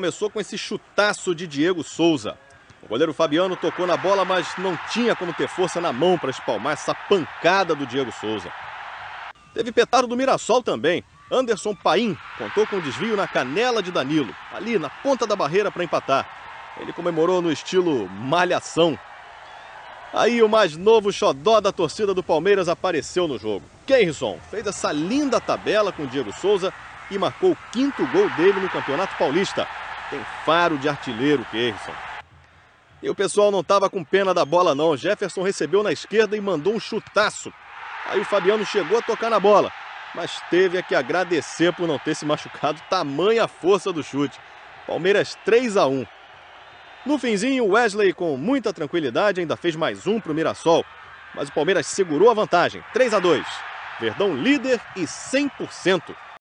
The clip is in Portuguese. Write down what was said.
Começou com esse chutaço de Diego Souza. O goleiro Fabiano tocou na bola, mas não tinha como ter força na mão para espalmar essa pancada do Diego Souza. Teve petardo do Mirassol também. Anderson Paim contou com um desvio na canela de Danilo, ali na ponta da barreira para empatar. Ele comemorou no estilo malhação. Aí o mais novo xodó da torcida do Palmeiras apareceu no jogo. Keirson fez essa linda tabela com o Diego Souza e marcou o 5º gol dele no Campeonato Paulista. Tem faro de artilheiro, Keirson. E o pessoal não estava com pena da bola não. Jefferson recebeu na esquerda e mandou um chutaço. Aí o Fabiano chegou a tocar na bola, mas teve a que agradecer por não ter se machucado, tamanha força do chute. Palmeiras 3-1. No finzinho, o Wesley, com muita tranquilidade, ainda fez mais um para o Mirassol. Mas o Palmeiras segurou a vantagem, 3-2. Verdão líder e 100%.